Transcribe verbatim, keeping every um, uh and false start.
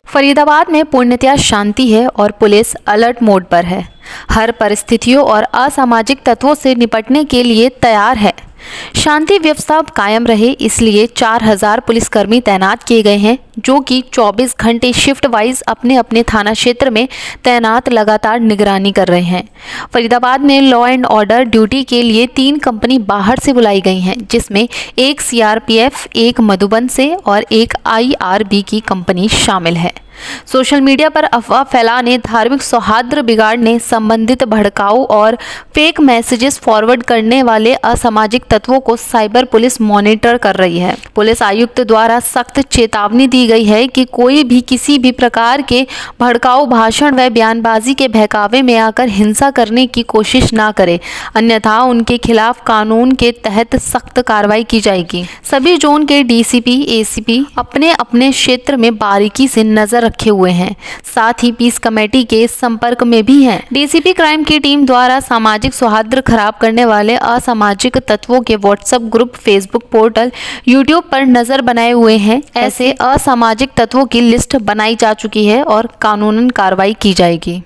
फरीदाबाद में पूर्णतया शांति है और पुलिस अलर्ट मोड पर है। हर परिस्थितियों और असामाजिक तत्वों से निपटने के लिए तैयार है। शांति व्यवस्था कायम रहे इसलिए चार हज़ार पुलिसकर्मी तैनात किए गए हैं, जो कि चौबीस घंटे शिफ्ट वाइज अपने अपने थाना क्षेत्र में तैनात लगातार निगरानी कर रहे हैं। फरीदाबाद में लॉ एंड ऑर्डर ड्यूटी के लिए तीन कंपनी बाहर से बुलाई गई हैं, जिसमें एक सीआरपीएफ, एक मधुबन से और एक आईआरबी की कंपनी शामिल है। सोशल मीडिया पर अफवाह फैलाने, धार्मिक सौहार्द बिगाड़ने, संबंधित भड़काऊ और फेक मैसेजेस फॉरवर्ड करने वाले असामाजिक तत्वों को साइबर पुलिस मॉनिटर कर रही है। पुलिस आयुक्त द्वारा सख्त चेतावनी दी गई है कि कोई भी किसी भी प्रकार के भड़काऊ भाषण व बयानबाजी के बहकावे में आकर हिंसा करने की कोशिश ना करे, अन्यथा उनके खिलाफ कानून के तहत सख्त कार्रवाई की जाएगी। सभी जोन के डीसीपी, एसीपी अपने अपने क्षेत्र में बारीकी से नजर रखे हुए हैं, साथ ही पीस कमेटी के संपर्क में भी हैं। डीसीपी क्राइम की टीम द्वारा सामाजिक सौहार्द खराब करने वाले असामाजिक तत्वों के WhatsApp group, Facebook portal, YouTube पर नजर बनाए हुए हैं। ऐसे असामाजिक तत्वों की लिस्ट बनाई जा चुकी है और कानूनन कार्रवाई की जाएगी।